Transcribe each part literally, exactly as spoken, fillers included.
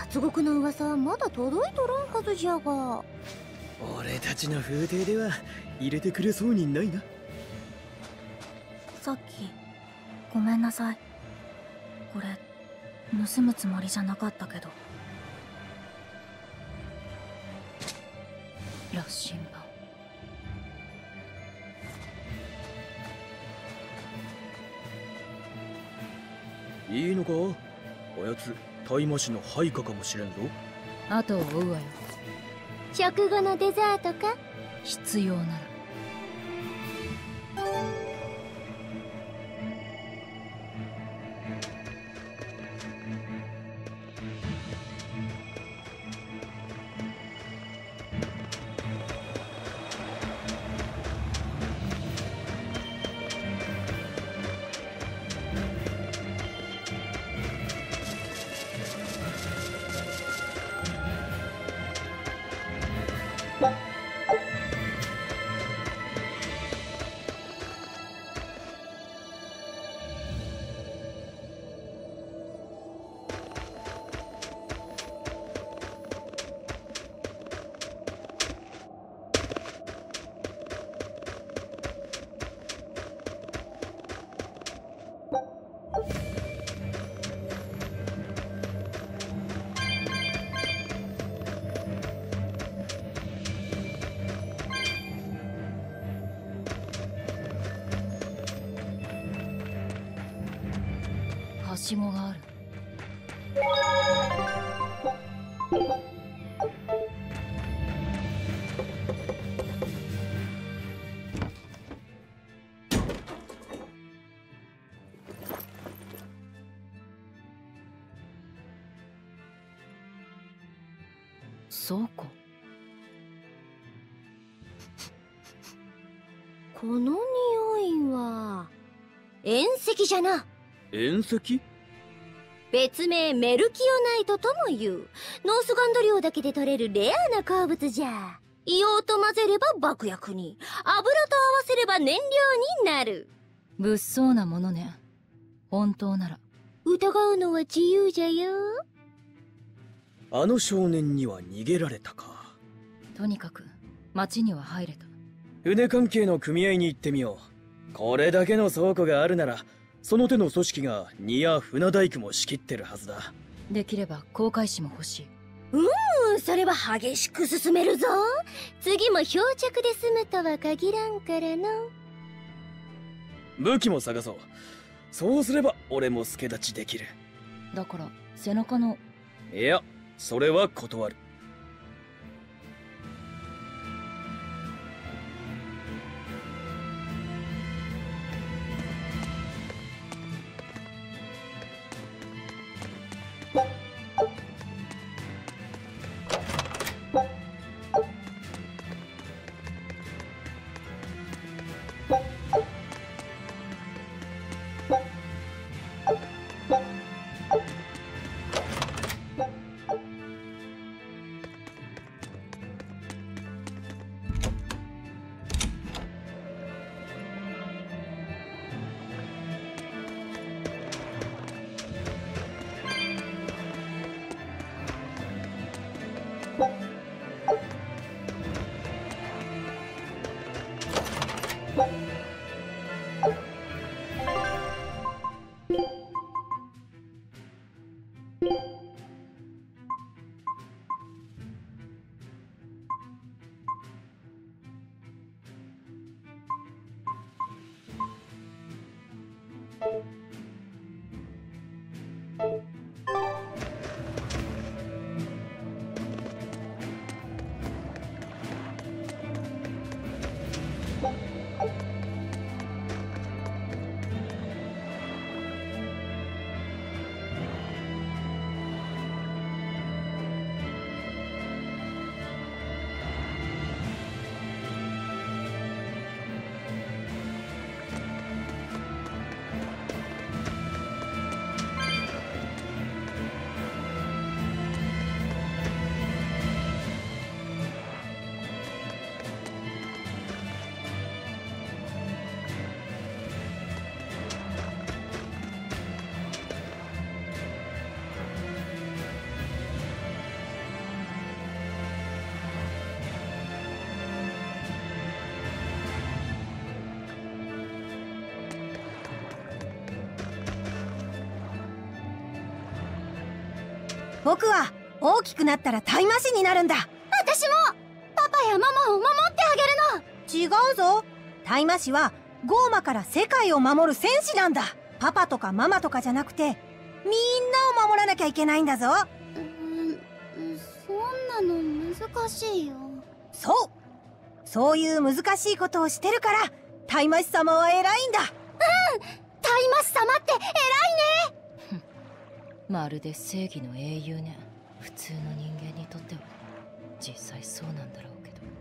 脱獄の噂はまだ届いとらんはずじゃが。 俺たちの風景では入れてくれそうにないな。 さっきごめんなさい。これ盗むつもりじゃなかったけど。羅針盤。 いいのか、あやつ大麻師の配下かもしれんぞ。 後を追うわよ。 食後のデザートか。 必要なら。はしごがある。倉庫。 この匂いは遠石じゃな。 遠石？ 別名メルキオナイトとも言う。ノースガンド領だけで取れるレアな鉱物じゃ。硫黄と混ぜれば爆薬に、油と合わせれば燃料になる。 物騒なものね。本当なら。 疑うのは自由じゃよ。 あの少年には逃げられたか。 とにかく町には入れた。 船関係の組合に行ってみよう。これだけの倉庫があるなら、その手の組織が荷や船大工も仕切ってるはずだ。 できれば航海士も欲しい。 うん、それは激しく進めるぞ。次も漂着で済むとは限らんからの。 武器も探そう。そうすれば俺も助太刀できる。 だから背中の。 いや、それは断る。 僕は大きくなったらタイマシンになるんだ。 私もパパやママを守ってあげるの。 違うぞ。タイマシはゴーマから世界を守る戦士なんだ。パパとかママとかじゃなくて、みんなを守らなきゃいけないんだぞ。 うーん、そんなの難しいよ。 そう、そういう難しいことをしてるからタイマシ様は偉いんだ。 うん、タイマシ様って偉いね。 まるで正義の英雄ね。普通の人間にとっては実際そうなんだろうけど。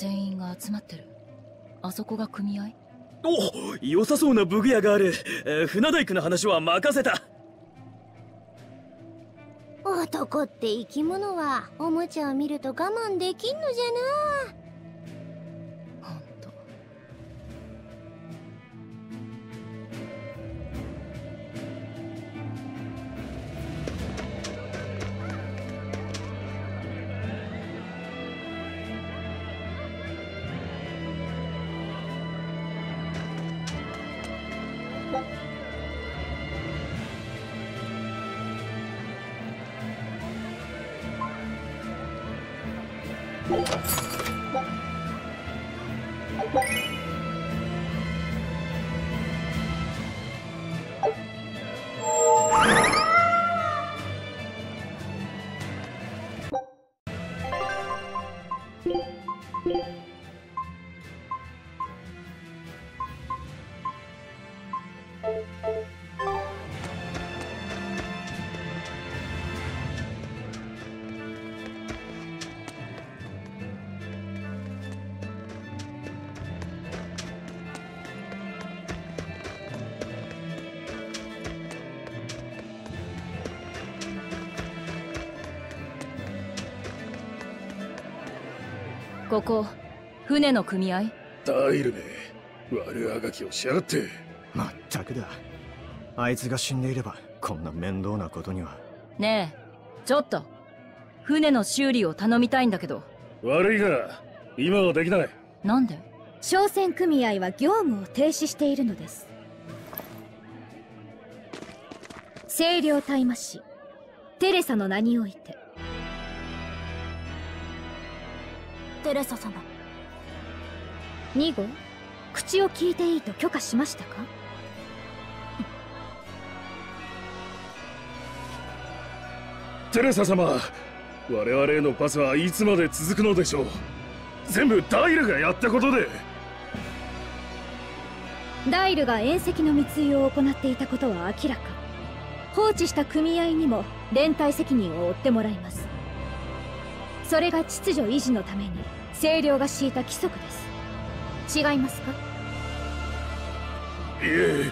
船員が集まってる。あそこが組合？ お、良さそうな武具屋がある。えー船大工の話は任せた。 男って生き物はおもちゃを見ると我慢できんのじゃな。 ほんと。ここ船の組合？ ダイルめ、悪あがきをしやがって。 まったくだ。あいつが死んでいればこんな面倒なことには。 ねえ、ちょっと船の修理を頼みたいんだけど。 悪いが今はできない。 なんで？ 商船組合は業務を停止しているのです。清涼大魔師テレサの名において。 テレサ様。 に号、口を聞いていいと許可しましたか？ テレサ様、我々へのパスはいつまで続くのでしょう。全部ダイルがやったことで。 ダイルが縁石の密輸を行っていたことは明らか。放置した組合にも連帯責任を負ってもらいます。それが秩序維持のために清涼が敷いた規則です。違いますか？ いえ。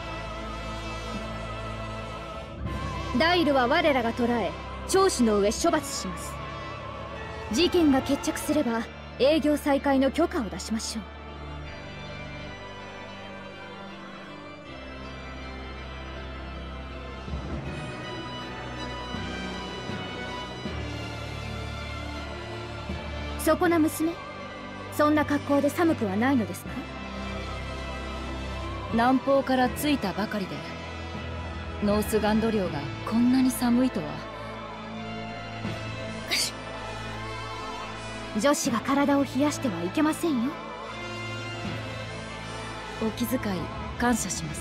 ダイルは我らが捕らえ聴取の上処罰します。事件が決着すれば営業再開の許可を出しましょう。そこな娘、そんな格好で寒くはないのですか？ 南方から着いたばかりで、ノースガンド領がこんなに寒いとは。 女子が体を冷やしてはいけませんよ。 お気遣い感謝します。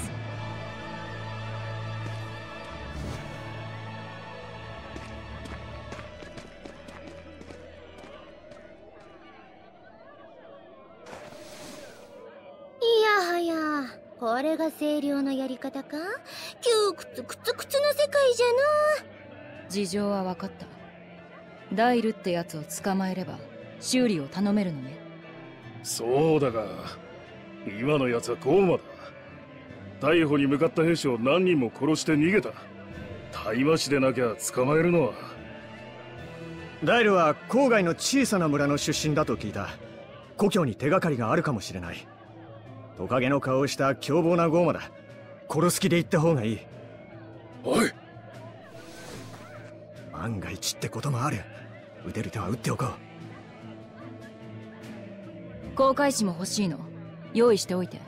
これが清涼のやり方か？窮屈くつくつの世界じゃな。 事情は分かった。ダイルってやつを捕まえれば修理を頼めるのね。 そうだが今のやつはゴーマだ。逮捕に向かった兵士を何人も殺して逃げた。大魔師でなきゃ捕まえるのは。 ダイルは郊外の小さな村の出身だと聞いた。故郷に手がかりがあるかもしれない。トカゲの顔をした凶暴なゴーマだ。殺す気で行った方がいい。 おい、 万が一ってこともある。撃てる手は撃っておこう。 航海士も欲しいの？用意しておいて。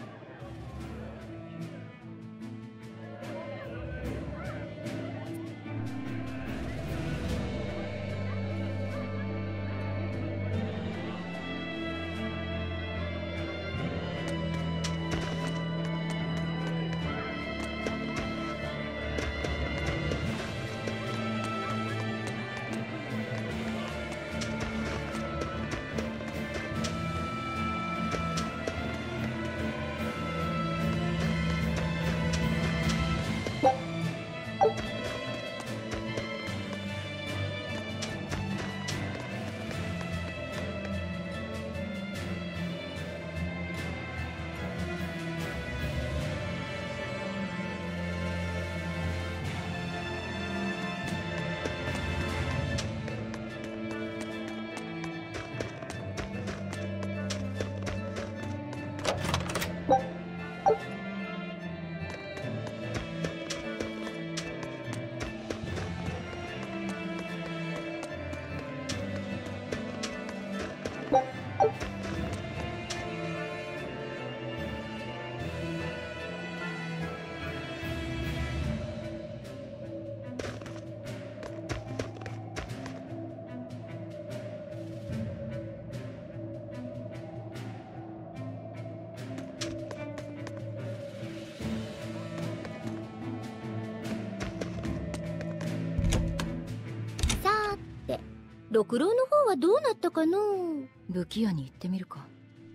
六郎の方はどうなったかの？ 武器屋に行ってみるか。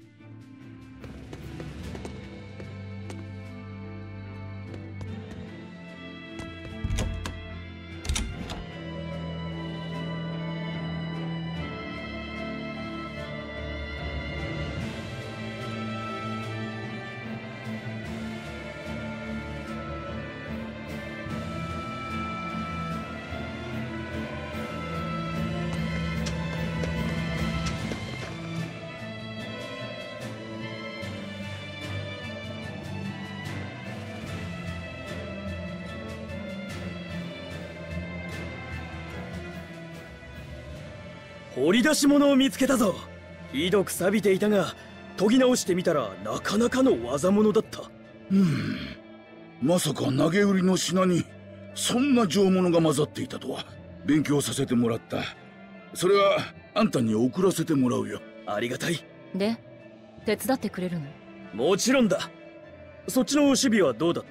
掘り出し物を見つけたぞ。ひどく錆びていたが研ぎ直してみたらなかなかの技物だった。 うんまさか投げ売りの品にそんな上物が混ざっていたとは。勉強させてもらった。それはあんたに送らせてもらうよ。 ありがたい。 で手伝ってくれるの？ もちろんだ。そっちの守備はどうだった？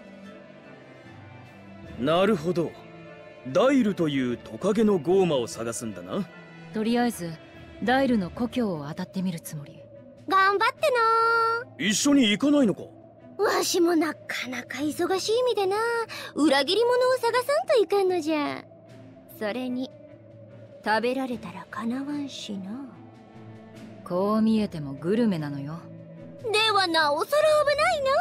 なるほど、ダイルというトカゲのゴーマを探すんだな。 とりあえずダイルの故郷を当たってみるつもり。 頑張ってな。 一緒に行かないのか？ わしもなかなか忙しい身でな、裏切り者を探さんといかんのじゃ。それに食べられたらかなわんしな。 こう見えてもグルメなのよ。 ではなおさら危ないな。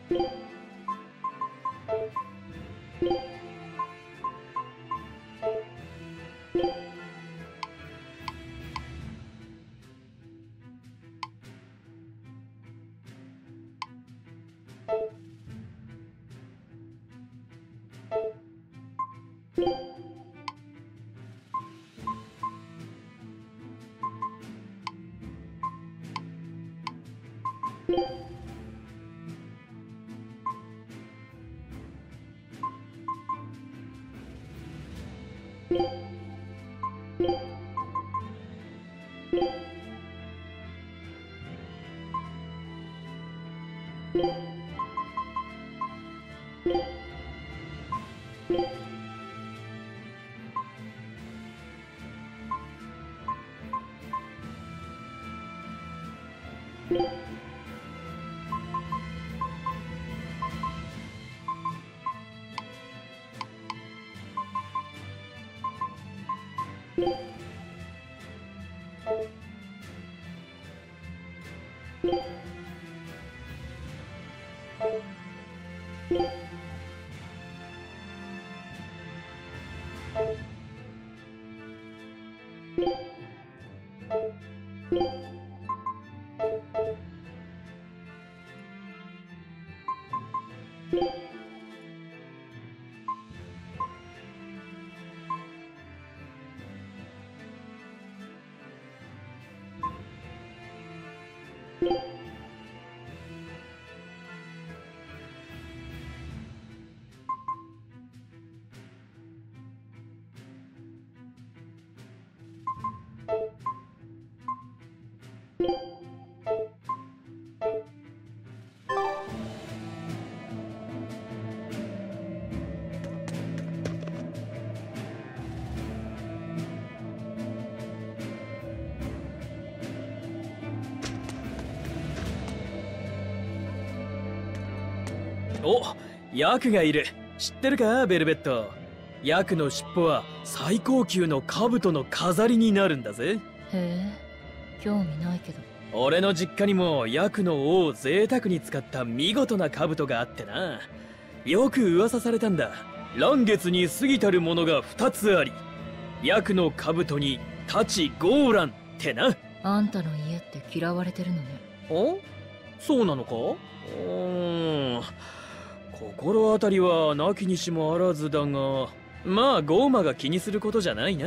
お、ヤクがいる。知ってるかベルベット。ヤクの尻尾は最高級の兜の飾りになるんだぜ。 へえ、興味ないけど。 俺の実家にもヤクの尾を贅沢に使った見事な兜があってな。よく噂されたんだ。嵐月に過ぎたるものが二つあり、ヤクの兜に太刀ゴーランってな。 あんたの家って嫌われてるのね。 お？そうなのか？うーん、心当たりはなきにしもあらずだが、まあゴーマが気にすることじゃないな。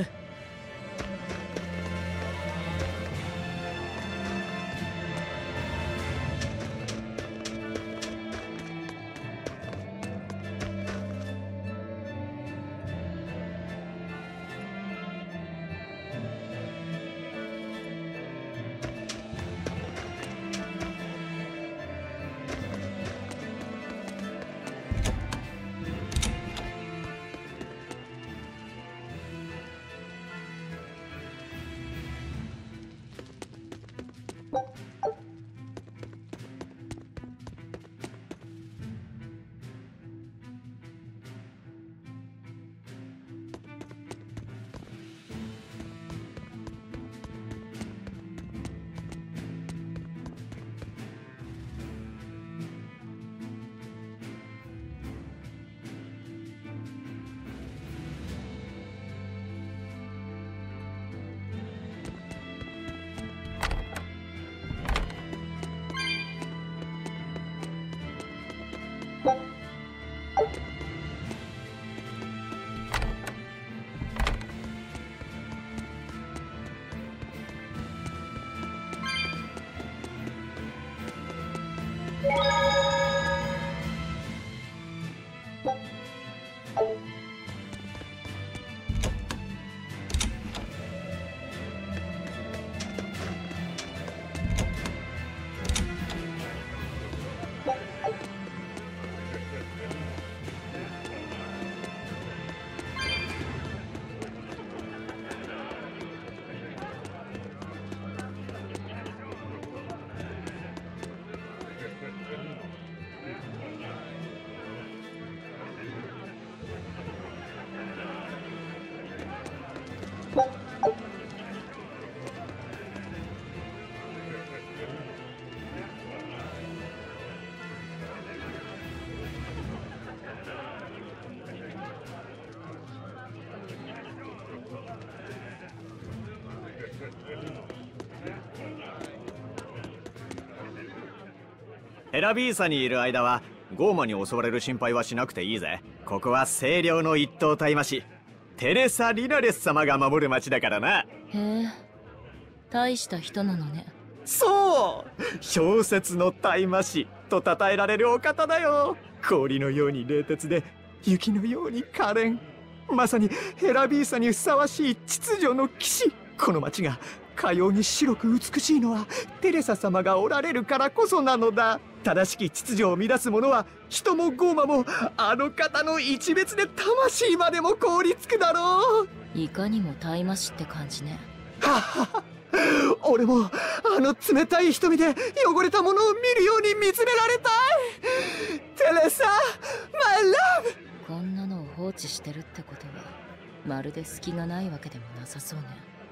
ヘラビーサにいる間はゴーマに襲われる心配はしなくていいぜ。ここは清涼の一等大魔師テレサ・リナレス様が守る町だからな。 へえ、大した人なのね。 そう小説の大魔師と称えられるお方だよ。氷のように冷徹で雪のように可憐、まさにヘラビーサにふさわしい秩序の騎士。この町がかように白く美しいのはテレサ様がおられるからこそなのだ。正しき秩序を乱す者は人もゴーマもあの方の一別で魂までも凍りつくだろう。 いかにも大魔師って感じね。 はは俺もあの冷たい瞳で汚れたものを見るように見つめられたい。テレサ、マイラブ。 こんなのを放置してるってことはまるで隙がないわけでもなさそうね。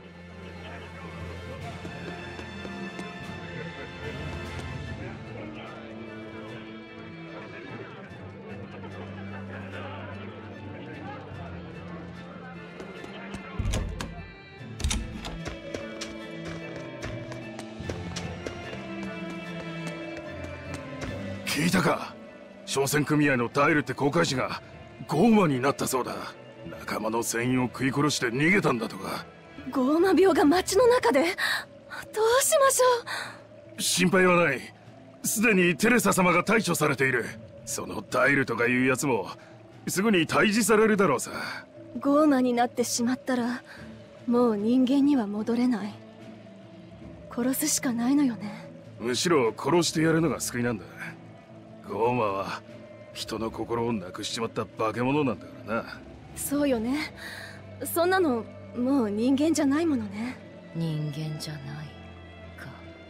聞いたか？商船組合のダイルって航海士がゴーマになったそうだ。仲間の船員を食い殺して逃げたんだとか。 ゴーマ病が町の中で？どうしましょう。心配はない。すでにテレサ様が対処されている。そのダイルとかいうやつもすぐに退治されるだろうさ。 ゴーマになってしまったらもう人間には戻れない。殺すしかないのよね。 むしろ殺してやるのが救いなんだ。ゴーマは人の心をなくしちまった化け物なんだからな。 そうよね。そんなのもう人間じゃないものね。 人間じゃないか。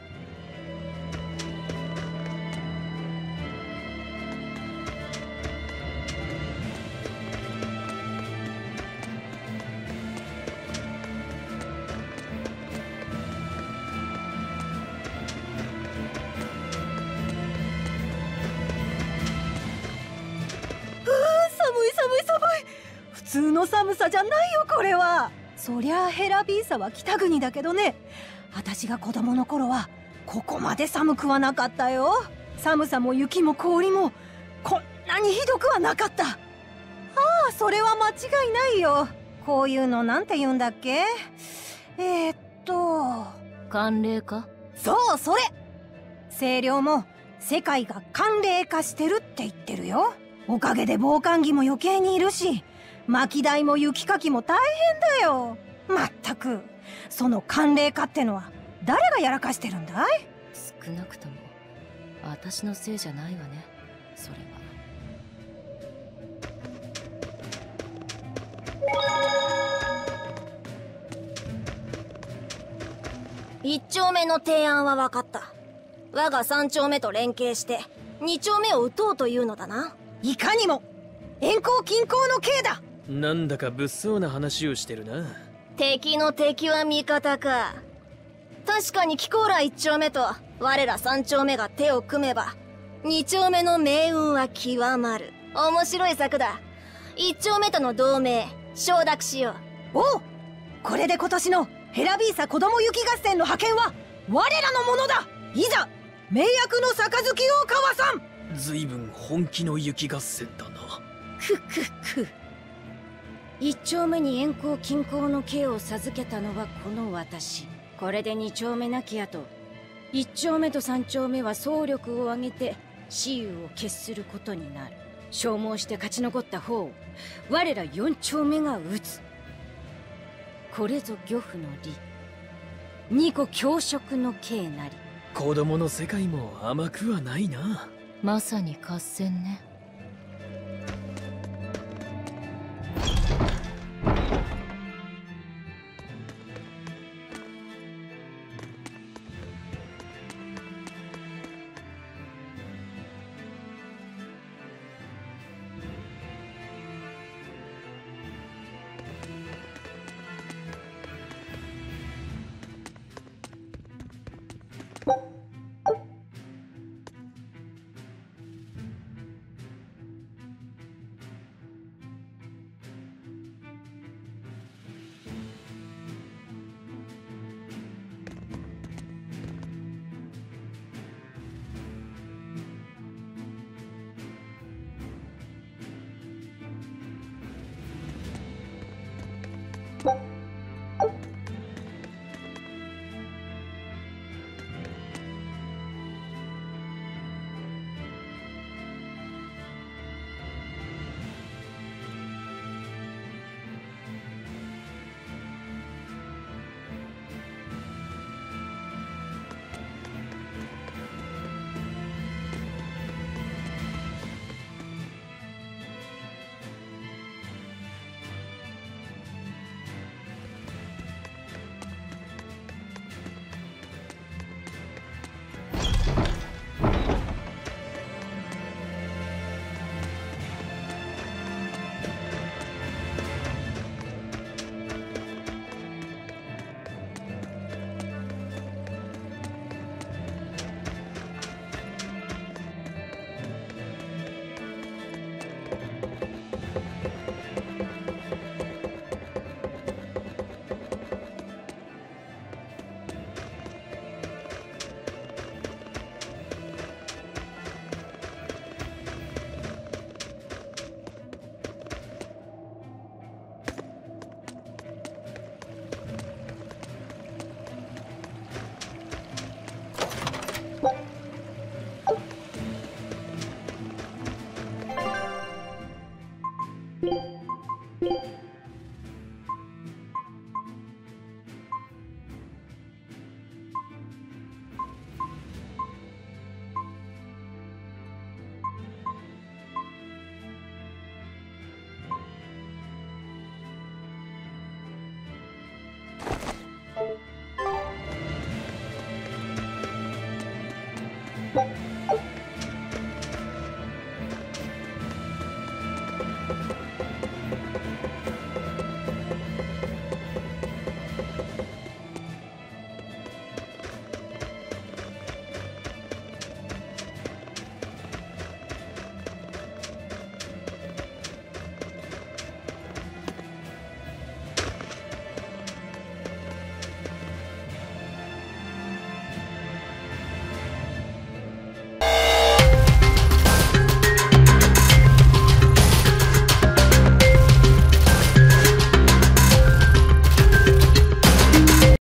普通の寒さじゃないよこれは。そりゃあヘラビーサは北国だけどね、私が子供の頃はここまで寒くはなかったよ。寒さも雪も氷もこんなにひどくはなかった。ああ、それは間違いないよ。こういうのなんて言うんだっけ？えー、っと寒冷化？ そう、それ。清涼も世界が寒冷化してるって言ってるよ。おかげで防寒着も余計にいるし、薪代も雪かきも大変だよ。まったくその寒冷化ってのは誰がやらかしてるんだい？ 少なくとも私のせいじゃないわね、それは。 一丁目の提案は分かった。我が三丁目と連携して二丁目を撃とうというのだな。 いかにも遠行近行の刑だ。 なんだか物騒な話をしてるな。 敵の敵は味方か。確かにキコーラ一丁目と我ら三丁目が手を組めば二丁目の命運は極まる。面白い策だ。一丁目との同盟承諾しよう。おう、これで今年のヘラビーサ子供雪合戦の覇権は我らのものだ。いざ盟約の杯を交わさん。 ずいぶん本気の雪合戦だな。 くくく。一丁目に遠行近行の刑を授けたのはこの私。これで二丁目なき後、一丁目と三丁目は総力を挙げて雌雄を決することになる。消耗して勝ち残った方を我ら四丁目が討つ。これぞ漁夫の利、二個教職の刑なり。 子供の世界も甘くはないな。 まさに合戦ね。 う